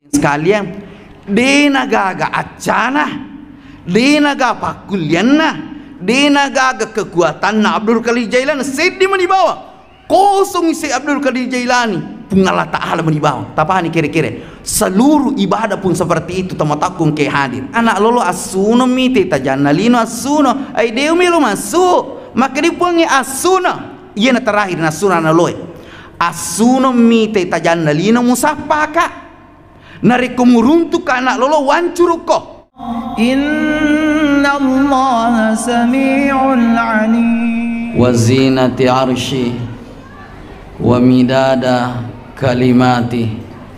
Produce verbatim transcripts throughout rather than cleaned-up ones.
sekalian, dena gaga acana, dena gaga pakulianna, dena gaga kekuatan Abdul Qadir Jailani sedih menibawa kosong isi Abdul Qadir Jailani pun Allah Ta'ala menibawa. Tapani kira-kira seluruh ibadah pun seperti itu tamatakung ke hadir anak lolo asuno mite tajannalino asuno ai deu melo masuk maka dipuangi asuno iya na terakhir na sunana loe asuno mite tajannalino musapaka nari kumuruntu ka anak lolo wancuruko. Inna Allah sami'un alim. Wa zinati arshi wa midada kalimati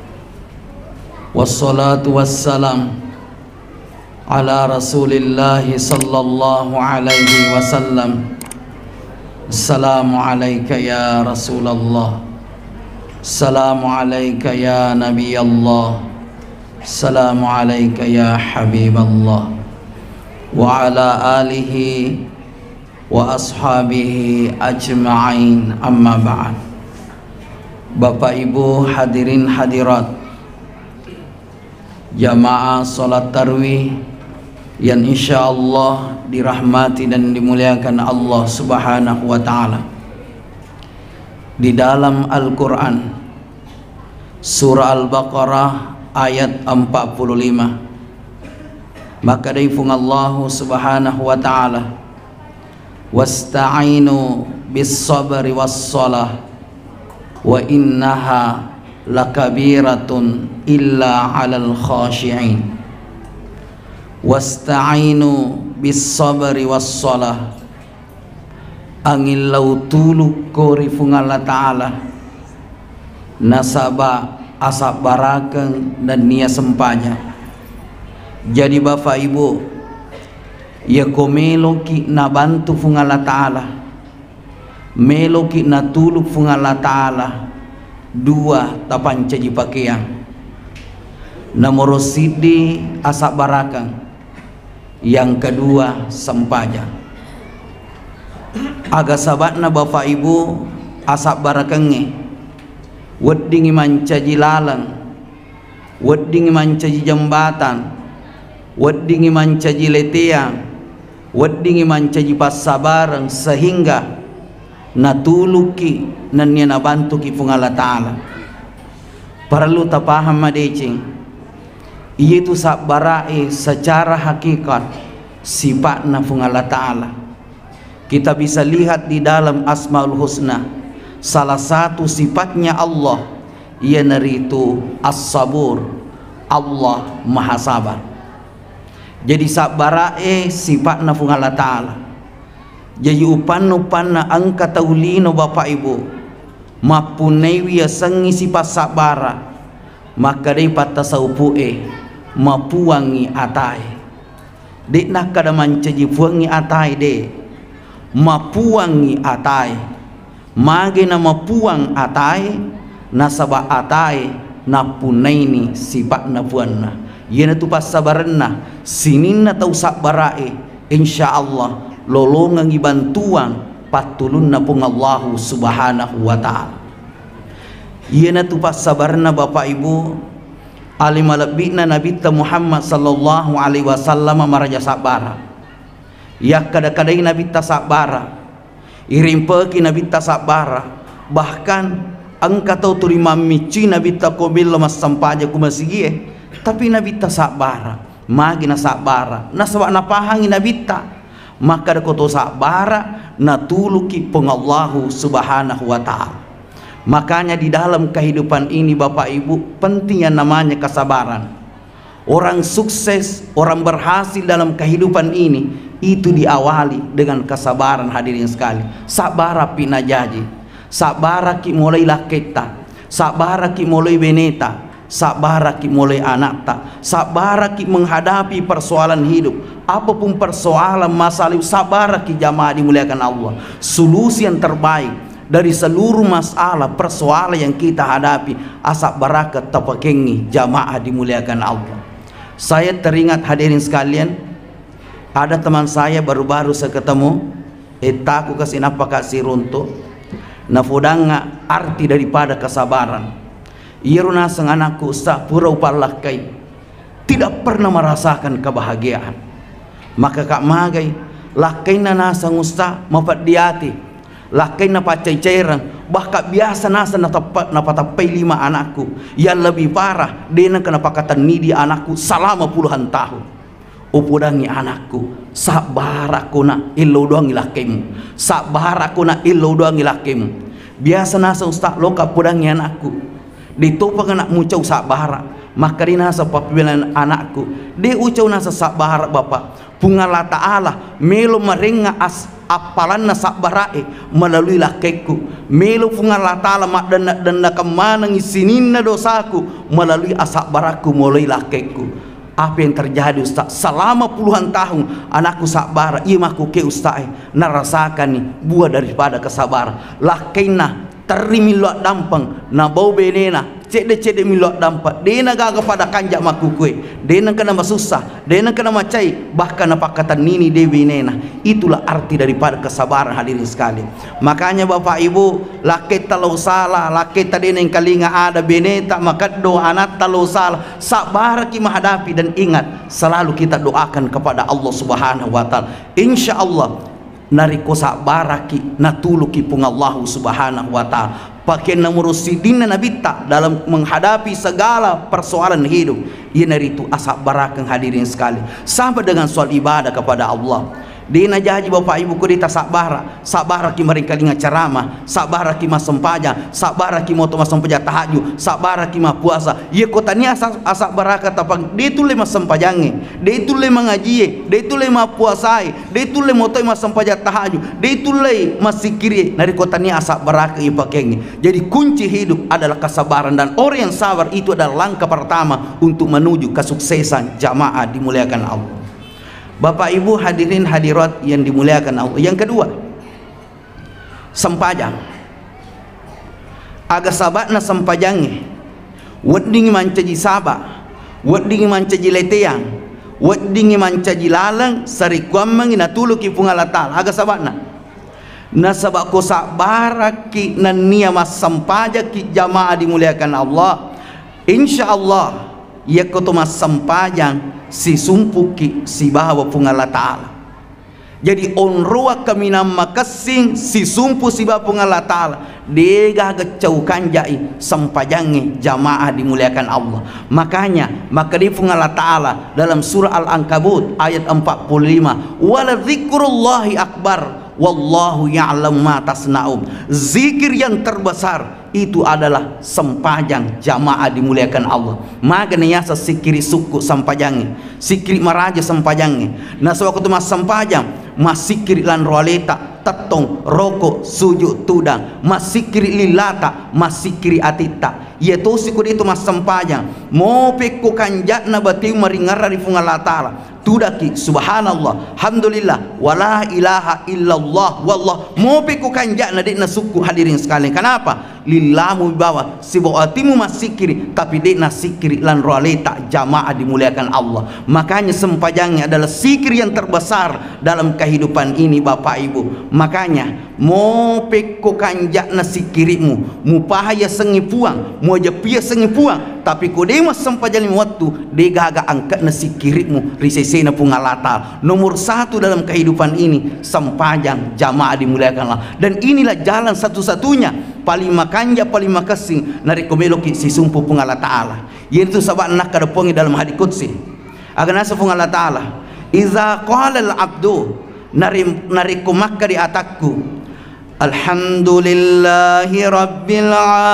wassalatu wassalam ala rasulillahi sallallahu alaihi wasallam. Assalamu alayka ya Rasulullah, assalamu alayka ya Nabi Allah, assalamu alayka ya Habiballah, wa ala alihi wa ashabihi ajma'in, amma ba'd. Bapak Ibu hadirin hadirat jamaah salat tarawih yang insyaallah dirahmati dan dimuliakan Allah Subhanahu wa ta'ala. Di dalam Al-Quran surah Al-Baqarah ayat empat puluh lima, maka daifung Allah Subhanahu wa ta'ala, wasta'inu bis sabri was salah wa innaha lakabiratun illa 'alal khashi'in. Wasta'inu bis sabri was salah, angin lautulu kori fungala ta'ala nasaba asap barakan dan nia sempanya. Jadi Bapak Ibu ya ko meloki na bantu fungala ta'ala, meloki na tuluk fungala ta'ala, dua tapan caji pakaian nomor sidi asap barakan, yang kedua sempaja. Aga sabatna Bapak Ibu asap barakange weddingi mancaji lalang, weddingi mancaji jembatan, weddingi mancaji leteang, weddingi mancaji pasabarang, sehingga natuluki nan niya nabantu ki fungala ta'ala. Perlu tapaham madecing itu sabarae secara hakikat sifatna fungala ta'ala. Kita bisa lihat di dalam Asmaul Husna, salah satu sifatnya Allah ia naritu as-sabur, Allah maha sabar. Jadi sabarae sifatna fungala ta'ala. Jadi upan-upanna angka taulino Bapak Ibu mapunewi asangi sifat sabara, maka dai patasaupu'e mapuangi atai dek nak kada mancaji puangi atai de mapuangi atai mage na mapuang atai nasaba atai napunaini sifat na puanna yena tu pasabaranna sininna tau sabarae insyaallah lolongang ibantuan patulunna pung Allah Subhanahu wa ta'ala. Yena tu pasabarna Bapak Ibu alim alabina Nabi Muhammad sallallahu alaihi wasallam maraja sabara. Ya kada-kadai Nabi ta sabara, irimpeki Nabi ta sabara, bahkan angka tau turima mici Nabi ta kobil mas sampaja kumasigie, tapi Nabi ta sabara, magi na sabara, nasaba napahangi Nabi ta, maka dakoto sabara natuluki pengallahu Subhanahu wa ta'ala. Makanya di dalam kehidupan ini Bapak Ibu penting yang namanya kesabaran. Orang sukses, orang berhasil dalam kehidupan ini itu diawali dengan kesabaran hadirin sekali. Sabara pina jaji, sabara ki mulai laketa, sabara ki mulai beneta, sabara ki mulai anakta, sabara ki menghadapi persoalan hidup. Apapun persoalan masalah, sabara ki jamaah dimuliakan Allah. Solusi yang terbaik dari seluruh masalah persoalan yang kita hadapi asap barakat tapakengi jamaah dimuliakan Allah. Saya teringat hadirin sekalian, ada teman saya baru-baru saya ketemu, etaku kasih napa kasih runtuh nafudanga arti daripada kesabaran. Iruna sang anakku sa pura upalakai tidak pernah merasakan kebahagiaan. Maka kak magai lakai na nasa ngusta mapadiati, lakai na pacai cairan, bahkan biasa nasa natapat napatapai lima anakku. Yang lebih parah, dena kenapa kata nidi anakku selama puluhan tahun. Upudangi anakku, sabar aku na ilo doang ilakemu, sabar aku na ilo doang ilakemu. Biasa nasa ustaz loka pudangi anakku, ditopang anak mucau sabar, maka di nasa papilan anakku, di ucau nasa sabar bapak. Pungalah ta'ala melo merenga as apalan na sabarae melalui lakeku, melo pungalah ta'ala mak dana dana kemana ngisinin na dosaku melalui asabaraku melalui lakeku. Apa yang terjadi Ustaz? Selama puluhan tahun anakku sabar, imaku ke Ustaz narasakan nih buah daripada kesabaran. Lakena terimilok dampang na bau benena cede-cede milok dampak dena gaga pada kanjak makukue, dena kena masusah, dena kena macai, bahkan apa kata nini dewi nena. Itulah arti daripada kesabaran hadirin sekali. Makanya Bapak Ibu, laki talau salah, laki tadi yang kalinga ada beneta maka doa anak talau salah, sabar ki menghadapi. Dan ingat selalu kita doakan kepada Allah Subhanahu wa taala, insya Allah nariko sabaraki natuluki pung Allah Subhanahu wa taala. Pakai nomor sidina nabita dalam menghadapi segala persoalan hidup. Ia dari itu asap barakang hadirin sekali. Sampai dengan soal ibadah kepada Allah. Dina jaji Bapak Ibu kudita sabara, sabara ki mereka linga ceramah, sabara ki masempaja, sabara ki moto masempaja tahajud, sabara ki puasa. Ye kota ni asak asak baraka tapang de tu le masempajange, de tu le mangajie, de tu le puasai, de tu le moto masempaja tahajud, de tu le masikiri. Dari kota ni asak baraka ye pakenge. Jadi kunci hidup adalah kesabaran, dan orang yang sabar itu adalah langkah pertama untuk menuju kesuksesan jamaah dimuliakan Allah. Bapak Ibu hadirin hadirat yang dimuliakan Allah. Yang kedua, sempajang. Aga sabatna sempajange. Wedding mancaji sabah, wedding mancaji leteang, wedding mancaji lalang sari kuamang inatulu ki pungalatal. Aga sabatna. Nasabak ko sabaraki nania mas sempajak ki jamaah dimuliakan Allah. Insya Allah ia kotomas sempajang si sumpuki si bawa pungala ta'ala. Jadi onroa kami nama kasing si sumpu si bawa pungala ta'ala dega gecau kanjai sempajangi jamaah dimuliakan Allah. Makanya maka di pungala ta'ala dalam surah Al-Ankabut ayat empat puluh lima, wala dzikrullahi akbar wallahu ya'lamu ma tasna'um. Zikir yang terbesar itu adalah sempajang jamaah dimuliakan Allah. Maka niasa sikiri suku sempajangi, sikiri maraja sempajangi. Nah sewaktu mas sempajang, mas sikiri lan roaleta, tetong, rokok, sujud, tudang, mas sikiri lilata, mas sikiri atita. Yaitu siku itu mas sempajang. Mau peko kanjatna batiu maringara di fungalatala. Tudaki subhanallah alhamdulillah wala ilaha illallah wallah mau peku kanjak na dek na suku hadirin sekalian. Kenapa? Lillamu bawa si bawatimu masikiri tapi dek na sikiri lan roaleta jamaah dimuliakan Allah. Makanya sempajangnya adalah sikir yang terbesar dalam kehidupan ini Bapak Ibu. Makanya mau peku kanjak na sikirimu mupahaya sengi puang mau jepia sengi puang tapi kodema sempajang waktu dega agak angkat na sikirimu risese na pungalata. Nomor satu dalam kehidupan ini sempajang jamaah dimuliakan Allah. Dan inilah jalan satu-satunya paling makanja paling makasing narikomeloki si sumpu pungala ta'ala. Yaitu sabak nak kadapongi dalam hadits qudsi agana sa pungala ta'ala, iza qala al-abdu narikomakka di atakku alhamdulillahi rabbil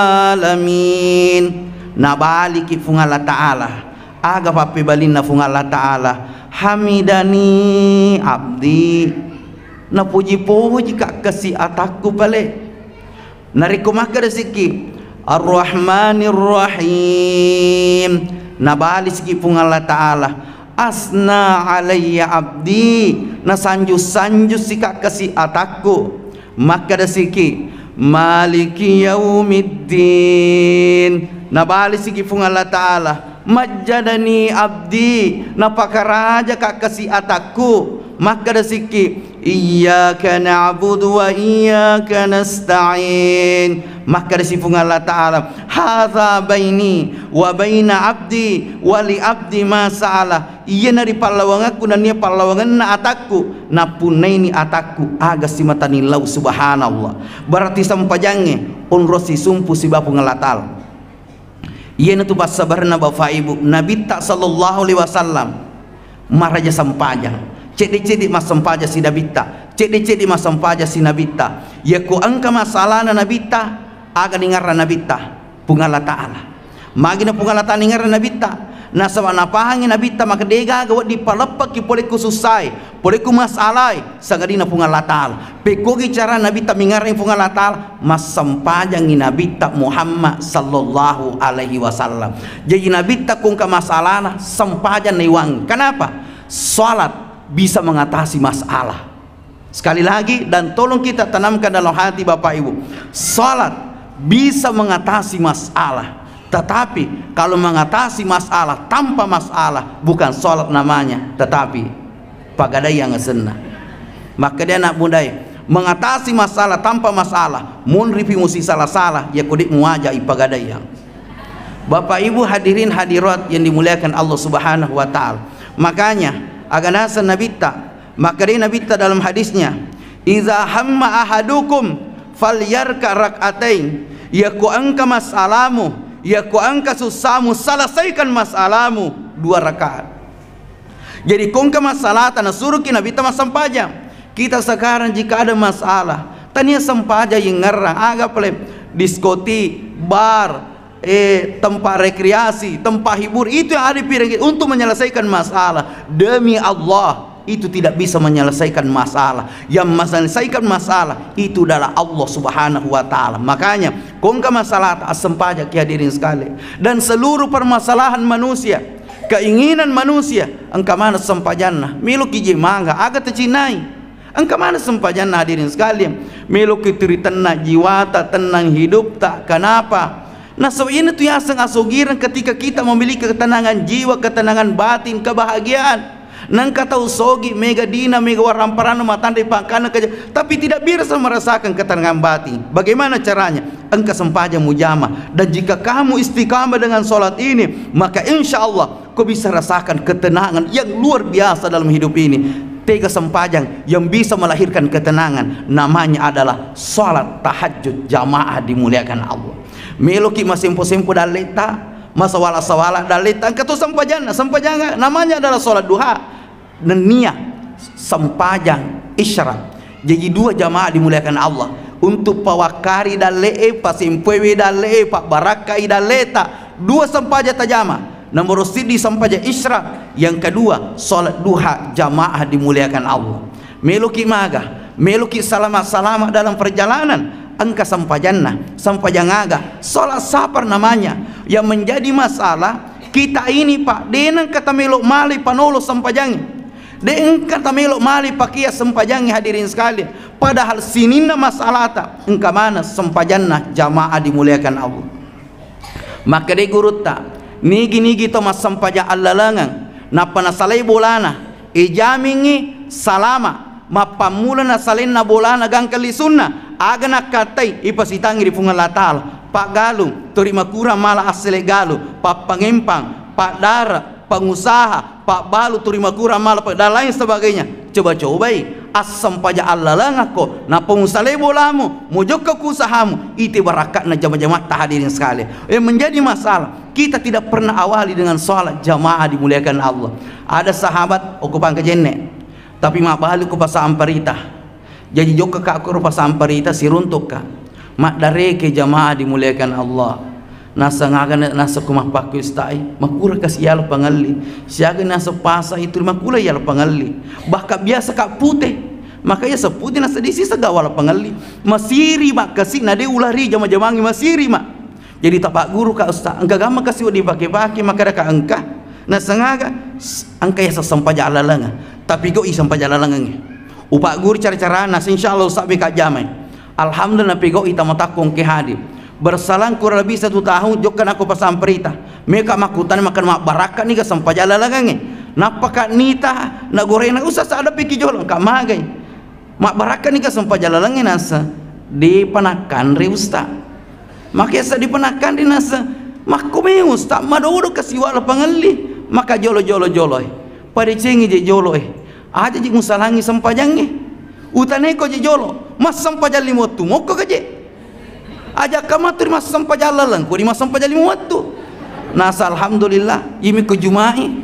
alamin. Nabaliki pungala ta'ala aga papi balin na pungala ta'ala, hamidani abdi, na puji-puji kak kasih atakku balik. Nariku maka rezeki ar-rahmanir rahim. Nabali siki pungala ta'ala asna alayya abdi, na sanju-sanju si kak kasih atakku. Maka rezeki maliki yaumiddin. Nabali siki pungala ta'ala majadani abdi, napakaraja kak kasih atakku. Maka rezeki iyyaka na'budu wa iyyaka nasta'in. Maka disifung Allah Ta'ala, hadza baini wa baina abdi wa li abdi ma sa'ala. Iya nari pallawangaku dan nia pallawangan na atakku na punaini atakku aga simatani lau subhanallah. Berarti sampajange on rosi sumpu si bapu ngalatal. Iya na tu pas sabarna bapak ibu Nabi tak sallallahu alaihi wasallam maraja sampajang cedi-cedi mas sampaja si Nabita, cedi-cedi mas sampaja si Nabita. Ya ku angka masalah na Nabita aga ningarra Nabita pungala Ta'ala. Magina pungala Ta'ala ningarra Nabita. Na sama napahangin Nabita maka dega gawat di palapak ki pole ku susai, pole ku masalai sagadina pungala Ta'ala. Pekogi cara Nabita mingareng pungala Ta'ala mas sampajang Nabita Muhammad sallallahu alaihi wasallam. Jadi Nabita kung ka masalahna sampajan niwang. Kenapa? Salat bisa mengatasi masalah. Sekali lagi dan tolong kita tanamkan dalam hati Bapak Ibu, salat bisa mengatasi masalah. Tetapi kalau mengatasi masalah tanpa masalah bukan salat namanya, tetapi pagadai yang senang. Maka dia nak budaya mengatasi masalah tanpa masalah, mun ripi musi salah-salah ya kudik muaja ipagadai yang. Bapak Ibu hadirin hadirat yang dimuliakan Allah Subhanahu wa taala. Makanya aganasa Nabita, maka dia Nabita dalam hadisnya, iza hamma ahadukum falyarka rak'atain, yaku angka masalamu, yaku angka susahmu, selesaikan masalamu dua rakaat. Jadi kongka masalah tanah suruh kita Nabita mas sampaja. Kita sekarang jika ada masalah tanya sampaja yang ngerang agak pelem diskoti, bar, eh tempat rekreasi, tempat hibur, itu yang ada piring untuk menyelesaikan masalah. Demi Allah itu tidak bisa menyelesaikan masalah. Yang menyelesaikan masalah itu adalah Allah Subhanahu wa taala. Makanya kongka masalah asam pajak hadirin sekali, dan seluruh permasalahan manusia, keinginan manusia, engkau mana sempajanna miluki jemangga agak tercinai. Engkau mana sempajanna hadirin sekalian, miluki tiritanna jiwata tenang hidup tak. Kenapa? Nah, so ini tuh yang asogiran ketika kita memiliki ketenangan jiwa, ketenangan batin, kebahagiaan. Nang kata usogi mega dina mega waramparana matandai pangkana kerja, tapi tidak bisa merasakan ketenangan batin. Bagaimana caranya? Engkau sempaja mujamah, dan jika kamu istiqamah dengan sholat ini, maka insya Allah kau bisa rasakan ketenangan yang luar biasa dalam hidup ini. Tiga sempajang yang bisa melahirkan ketenangan namanya adalah sholat tahajud jamaah dimuliakan Allah. Meloki masimpo-simpo dalita, masawala-sawala dalita, ketu sempajana, sempajanga namanya adalah sholat duha dan niat sempajang isyarat. Jadi dua jamaah dimuliakan Allah untuk pawakari dalee, pasimpewi dalee, pak barakai daleta, dua sempaja tajama. Nomor sidi sempaja isyarat, yang kedua sholat duha jamaah dimuliakan Allah. Meloki maga, meloki salamat-salamat dalam perjalanan. Angka sampajanna, sampajangaga, sholat sapar namanya. Yang menjadi masalah kita ini pak, denang kata melok mali panolo sampajangi, denang kata melok mali pakia sampajangi hadirin sekalian. Padahal sinina masalah tak, engka mana sampajanna jamaah dimuliakan Allah. Maka de guru tak, nigi-nigi to mas sampaja allalangang, napa nasalai bolana, ijamingi salama, mapamula nasalin na bolana gangkali sunnah. Aga nak katai ipasitangi di pungan latal pak galung terima kurang malah asli galu pak pengempang pak dara pengusaha pak balu terima kurang malah dan lain sebagainya. Coba-cobai asam pajak Allah lah ngako na pengusaha bolamu mojok ke usahamu itu barakat na jamaah-jamaah hadirin sekali. Yang menjadi masalah kita tidak pernah awali dengan sholat jamaah dimuliakan Allah. Ada sahabat okupang kejenne tapi mak balik ku pasang perita. Jadi jok ke aku rupa samparita siruntuk ka mak dareke jamaah dimuliakan Allah. Nasa ngagan nasa kumah paku istai makura kasih yalo pangali siaga nasa pasa itu makula yalo pangali bahkan biasa kak putih makanya seputih nasa disi segawala pangali masiri mak kasih nade ulari jama-jamangi masiri mak. Jadi tapak guru ka ustaz angka gama kasih dipakai-pakai maka ada ka angka nasa ngaga angka ya sampaja alalanga tapi go isampaja alalanga. Upak guru cara-cara nas insyaallah ustaz bika jamai. Alhamdulillah pego ita matakong ke hadir. Bersalang kurang lebih satu tahun jokkan aku pasang perita. Mereka makutan makan mak barakat ni ka sampajala lagange. Napaka nita na gorena ustaz ada piki jolong ka magai. mak barakan ika sempa jalalangin nasa dipanakan ri usta makanya sa dipanakan di nasa mak kumeng usta madodo kasiwa la pangali maka jolo jolo jolo pada cengi je jolo eh aja jik musalangi sempa jange utane ko je jolo mas sempa jali motu moko kaje aja kamatur mas sempa jalalang ko di mas sempa jali motu nasa alhamdulillah imi ko jumai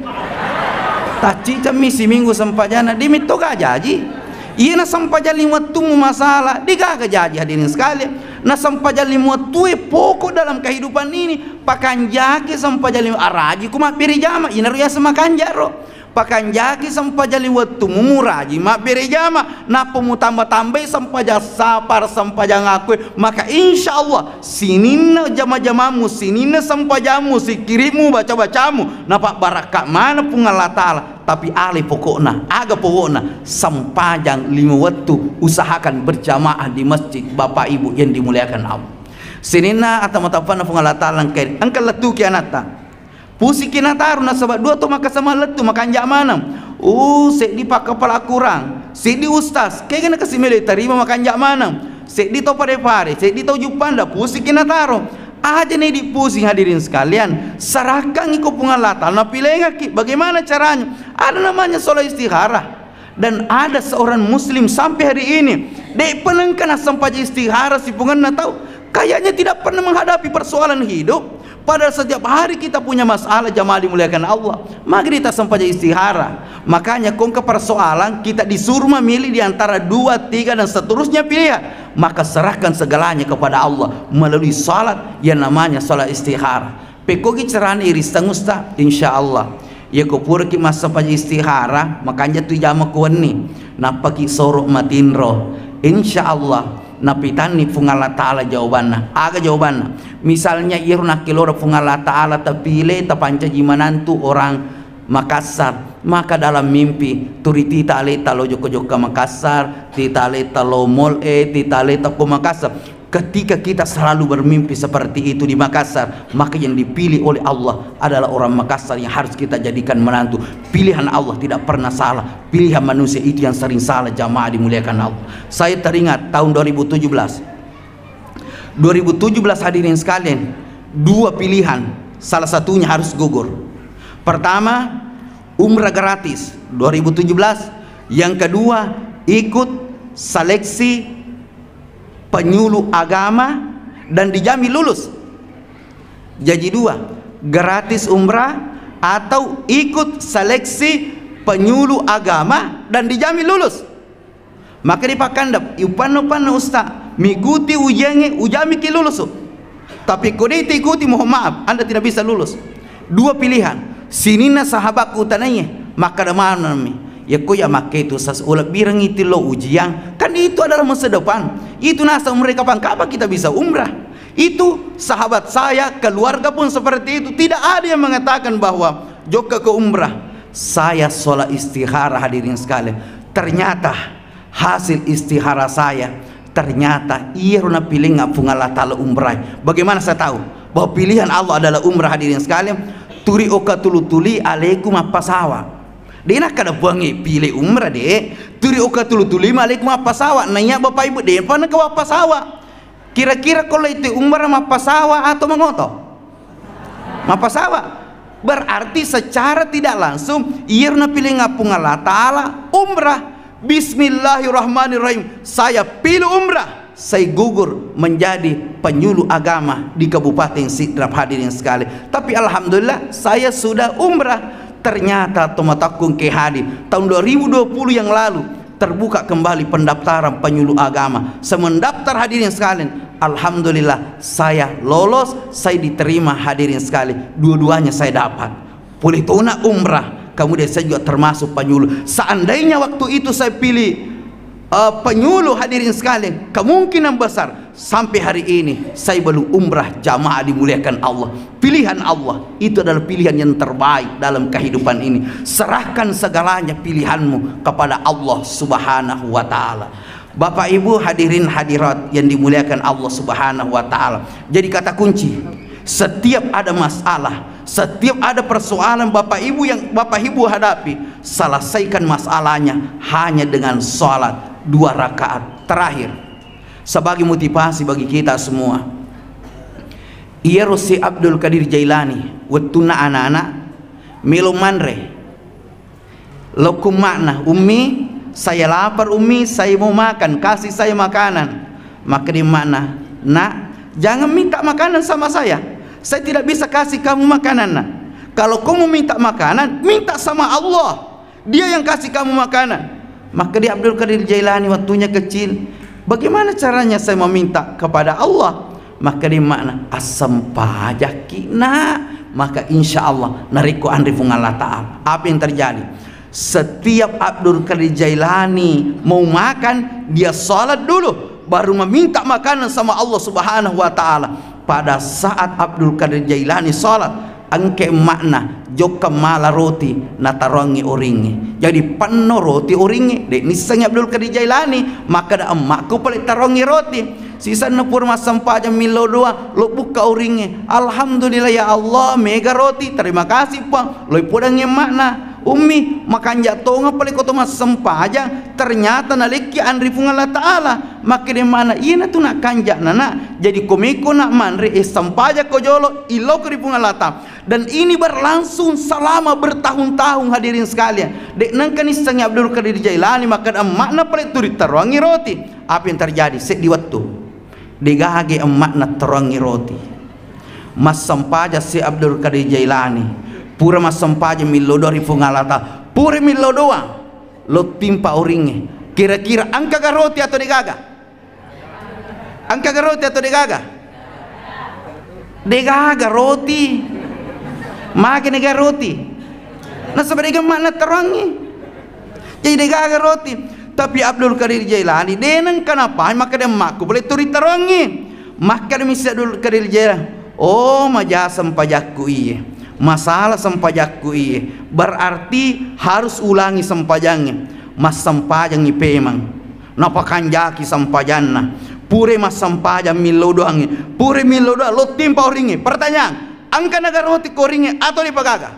taci cami si minggu sempa jana dimi to gaji iya na sampai jali waktu masalah digaga jadi hadirin sekalian na sampai jali waktu pokok dalam kehidupan ini pakan jaki sampai jali araji kuma beri jama ina ruya semakan jaro pakan jaki sampai jali waktu mumuraji mak beri jama na pemu tambah tambah sampai jali sapar sampai jali ngakui maka insya Allah sinina jama jamamu sinina sampai jamu sikirimu baca bacamu napak barakah mana pun Allah Ta'ala tapi alih pokokna aga pokokna sampajang lima waktu usahakan berjamaah di masjid bapak ibu yang dimuliakan Allah sinina atau matapana pun Allah Ta'ala angkai angkat letu kianata pusi kinataru na sebab dua tu maka sama letu makan jak mana uh sek di pak kepala kurang sek di ustaz kayak kena kasih milih terima makan jak mana sek di to pare pare sek di to jupanda pusi kinataru aja nih di pusing hadirin sekalian serahkan ikut pengalatan nah pilih bagaimana caranya ada namanya sholat istikharah dan ada seorang muslim sampai hari ini dek penengkan sampai istikharah si pengen tahu kayaknya tidak pernah menghadapi persoalan hidup padahal setiap hari kita punya masalah jamaah dimuliakan Allah maka kita sampai istikharah makanya kong ke persoalan kita disuruh memilih di antara dua, tiga dan seterusnya pilihan maka serahkan segalanya kepada Allah melalui salat yang namanya salat istikharah pekogi cerana iris tangusta insyaallah ya ko pura ki mas sampai istikharah makanya tu jama kuani napaki sorok matinro insyaallah napitani fungala ta'ala jawabanna aga jawabanna misalnya iruna kilora fungala ta'ala tapile tapanca jimanantu orang Makassar maka dalam mimpi turi tita aleta lo joko joka Makassar tita aleta lo mol e tita aleta ko Makassar ketika kita selalu bermimpi seperti itu di Makassar maka yang dipilih oleh Allah adalah orang Makassar yang harus kita jadikan menantu pilihan Allah tidak pernah salah pilihan manusia itu yang sering salah jamaah dimuliakan Allah saya teringat tahun dua ribu tujuh belas dua ribu tujuh belas hadirin sekalian dua pilihan salah satunya harus gugur pertama umrah gratis dua ribu tujuh belas yang kedua ikut seleksi penyuluh agama dan dijamin lulus jadi dua gratis umrah atau ikut seleksi penyuluh agama dan dijamin lulus maka dipakandap iupan-upan ustaz mengikuti ujiannya ujami ki lulus tapi kode ikuti mohon maaf anda tidak bisa lulus dua pilihan sinina sahabatku tananya maka ada mana ya kok ya make itu sasulak birang itu lo ujian kan itu adalah masa depan itu nasa mereka pangkapa kita bisa umrah itu sahabat saya keluarga pun seperti itu tidak ada yang mengatakan bahwa joka ke umrah saya sholat istikharah hadirin sekalian ternyata hasil istikharah saya ternyata iya runa pilih ngapung Allah ta'ala umrah bagaimana saya tahu bahwa pilihan Allah adalah umrah hadirin sekalian turi oka tulu tuli alaikum apa sawa dia nak kada buangi pilih umrah deh turi oka tulu tuli alaikum apa sawa nanya bapak ibu deh pana ke apa sawa kira-kira kalau itu umrah apa sawa atau mengoto apa sawa berarti secara tidak langsung ia runa pilih ngapung Allah ta'ala umrah bismillahirrahmanirrahim saya pilih umrah saya gugur menjadi penyuluh agama di Kabupaten Sidrap hadirin sekali tapi alhamdulillah saya sudah umrah ternyata tomatakung ke hadi tahun dua ribu dua puluh yang lalu terbuka kembali pendaftaran penyuluh agama saya mendaftar hadirin sekalian alhamdulillah saya lolos saya diterima hadirin sekali dua-duanya saya dapat boleh tuna umrah kemudian saya juga termasuk penyuluh seandainya waktu itu saya pilih Uh, penyuluh hadirin sekalian kemungkinan besar sampai hari ini saya belum umrah jamaah dimuliakan Allah pilihan Allah itu adalah pilihan yang terbaik dalam kehidupan ini serahkan segalanya pilihanmu kepada Allah subhanahu wa ta'ala Bapak ibu hadirin hadirat yang dimuliakan Allah subhanahu wa ta'ala jadi kata kunci setiap ada masalah setiap ada persoalan bapak ibu yang bapak ibu hadapi selesaikan masalahnya hanya dengan sholat dua rakaat terakhir sebagai motivasi bagi kita semua. Ia Rosi Abdul Qadir Jailani wattuna anak-anak melo manre lokum makna, ummi saya lapar, ummi saya mau makan, kasih saya makanan. Maka di makna, nak jangan minta makanan sama saya, saya tidak bisa kasih kamu makanan. Nak, kalau kamu minta makanan, minta sama Allah, dia yang kasih kamu makanan. Maka di Abdul Qadir Jailani waktunya kecil, bagaimana caranya saya meminta kepada Allah? Maka di makna asam pajaki nak, maka insya Allah nariku andrifung Allah Ta'ala. Apa yang terjadi? Setiap Abdul Qadir Jailani mau makan, dia salat dulu baru meminta makanan sama Allah Subhanahu wa Ta'ala. Pada saat Abdul Qadir Jailani salat, angke makna joka mala roti natarongi oringi, jadi penuh roti oringi dek nisanya Abdul Qadir Jailani. Maka da emakku paling tarongi roti sisa nepur masam paja milo doa lo buka oringi, alhamdulillah ya Allah mega roti, terima kasih pang lo pudangi makna ummi makan jatuh ngapalin koto mas sempaja, ternyata naliki andri funga Allah Ta'ala. Maka di mana ina tu nak kanjak nana jadi komiko nak manri eh sempaja kojolo ilo ke funga Allah Ta'ala. Dan ini berlangsung selama bertahun-tahun hadirin sekalian. Dek nangkan isengnya Abdul Qadir Jailani maka makna paling turi terangi roti. Apa yang terjadi sek di waktu digage makna terangi roti mas sempaja si Abdul Qadir Jailani pura mas sempaja milodo rifungalata pura milodoa lo timpa oringe. Kira-kira angka garoti atau digaga? Angka garoti atau digaga? Digaga roti makin digaga roti nah sebagai makna terangi jadi digaga roti. Tapi Abdul Qadir Jailani denang kenapa maka dia maku boleh turi terangi. Maka dia misi Abdul Qadir Jailani, oh majah sempajakku iya, masalah sempajakku iya, berarti harus ulangi sempajangnya. Mas sempajang ipemang napa kanjaki sempajanna pure mas sempajang milodoangi pure milodoa lo timpa oringi. Pertanyaan, angka naga roti koringi atau dipagaga?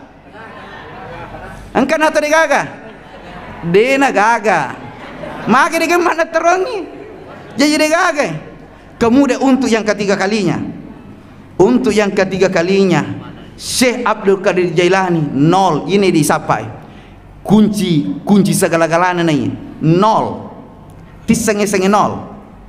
Angka atau digaga? Dena gaga maka dia mana terangi jadi digaga. Kemudian untuk yang ketiga kalinya, untuk yang ketiga kalinya Syekh Abdul Qadir Jailani nol ini disapai kunci kunci segala-galanya nih nol tisenge-senge nol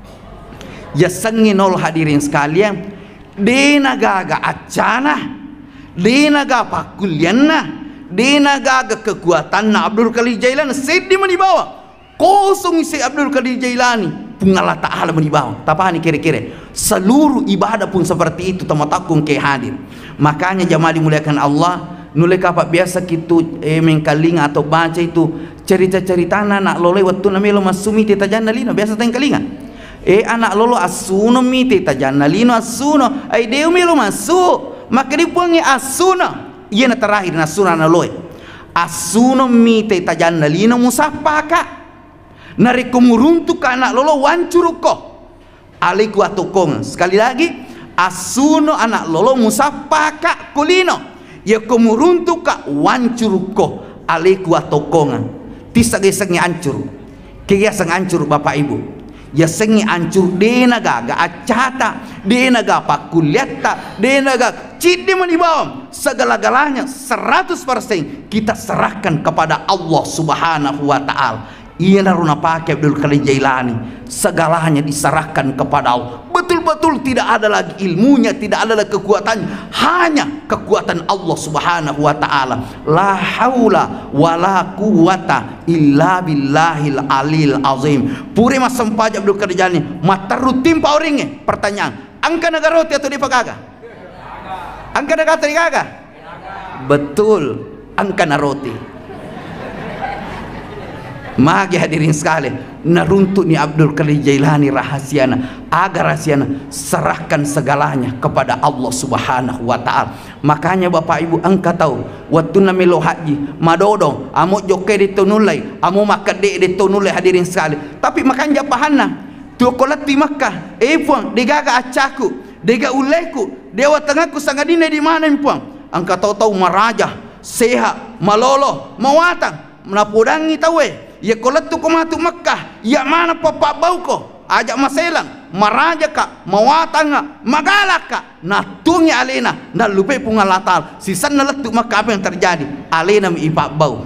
ya sengi nol hadirin sekalian. Dena gaga acana dena gaga kulianna dena gaga kekuatan Abdul Qadir Jailani sedih menibawa kosong si Abdul Qadir Jailani pun Allah Ta'ala menibawa. Tapi kira-kira seluruh ibadah pun seperti itu tamatakung ke hadir. Makanya jamaah dimuliakan Allah, nulai kapak biasa gitu eh mengkalinga atau baca itu cerita-cerita anak lolo waktu namelo masumi teta janna lino biasa teng kalinga. Eh anak lolo asuno mi teta janna lino asuno ai deu melo masuk maka dipuangi asuno iya na terakhir na sunan lolo asuno mi teta janna lino musapaka nari kumuruntu ka anak lolo wancuruko aliku atukong. Sekali lagi asuno anak lolo musapaka kulino ya kumuruntu ka wancuruko aliku atokongan tisage-senge ancur kaya sang ancur bapak ibu ya sengi ancur dena gaga acata dena gaga kuliata dena gaga cidi menibawam segala-galanya seratus persen kita serahkan kepada Allah Subhanahu wa Ta'ala. Ia naruna pakai Abdul Qadir Jailani segalanya diserahkan kepada Allah. Betul-betul tidak ada lagi ilmunya, tidak ada lagi kekuatannya, hanya kekuatan Allah Subhanahu wa Ta'ala. La haula wala quwata illa billahil alil azim. Pure mas sempaja Abdul Qadir Jailani mataru timpa oringe. Pertanyaan, angka negara roti atau dipagaga? Angka negara gaga? Betul, angka naroti. Magi hadirin sekalian, naruntuk ni Abdul Qadir Jailani rahasiana, agar rahasiana serahkan segalanya kepada Allah Subhanahu wa Ta'ala. Makanya Bapak Ibu angka tahu waktu namelo haji madodo amo joke di tonulai amo makade di tonulai hadirin sekalian. Tapi makan japahana tu kolat di Makkah eh puang digaga acaku diga uleku dewa tengahku sangadine di mana puang angka tahu-tahu maraja seha malolo mawatang menapudangi tahu eh ya kolat tu komatu Makkah ya mana papa bau ko ajak maselang maraja ka mawatanga magala ka natungi alena na lupe pungalatal sisan na letu maka apa yang terjadi alena mi ipak bau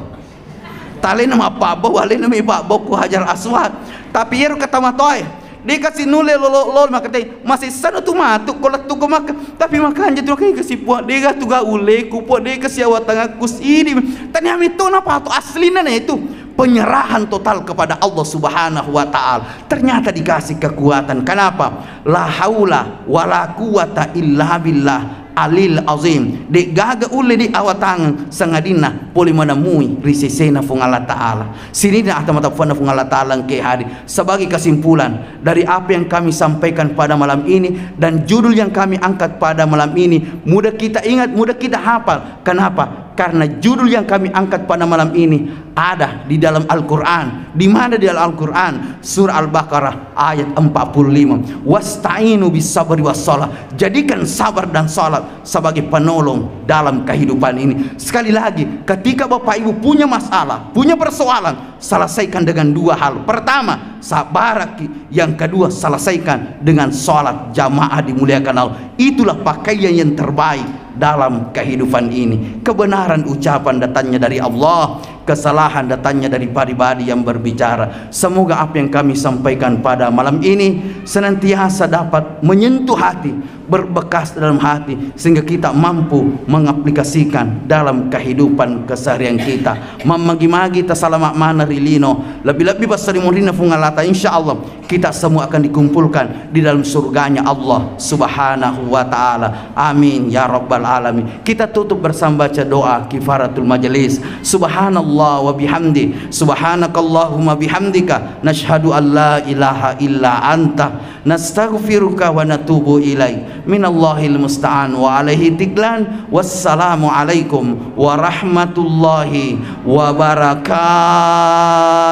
talena ma apa bau alena mi ipak bau ku Hajar Aswad tapi yeru kata matoy dia kasih nule lolo lolo maka teh masih sana tu matuk kolat tu ko maka tapi makanya tu kai kasih puak dia tu ga ule ku puak dia kasih awatanga kus ini tani ami tu napa tu aslina na itu penyerahan total kepada Allah Subhanahu wa taala. Ternyata dikasih kekuatan. Kenapa? La haula wala quwata illa billah alil azim. Dek gaga ule di awatang sangadina boleh menemui risisena fung Allah taala. Sini dah mata fana fung Allah taala ke hari. Sebagai kesimpulan dari apa yang kami sampaikan pada malam ini dan judul yang kami angkat pada malam ini, mudah kita ingat, mudah kita hafal. Kenapa? Karena judul yang kami angkat pada malam ini ada di dalam Al-Quran. Di mana di dalam Al-Quran? Surah Al-Baqarah ayat empat puluh lima. Wasta'inu bis sabri was shalah. Jadikan sabar dan salat sebagai penolong dalam kehidupan ini. Sekali lagi, ketika Bapak Ibu punya masalah, punya persoalan, selesaikan dengan dua hal. Pertama, sabar. Yang kedua, selesaikan dengan salat jamaah dimuliakan Allah. Itulah pakaian yang terbaik dalam kehidupan ini. Kebenaran ucapan datangnya dari Allah, kesalahan datangnya dari pribadi yang berbicara. Semoga apa yang kami sampaikan pada malam ini senantiasa dapat menyentuh hati, berbekas dalam hati, sehingga kita mampu mengaplikasikan dalam kehidupan keseharian kita. Mamagi-magi tasalamak mana rilino lebih-lebih pasari murina fungalata, insyaallah kita semua akan dikumpulkan di dalam surganya Allah Subhanahu wa taala. Amin ya rabbal alamin. Kita tutup bersama baca doa kifaratul majelis. Subhanallah wa bihamdi, subhanakallahumma bihamdika, nashhadu an la ilaha illa anta, nastaghfiruka wa natubu ilaik. Minallahil musta'an wa alaihi tiklan. Wassalamu alaikum warahmatullahi wabarakatuh.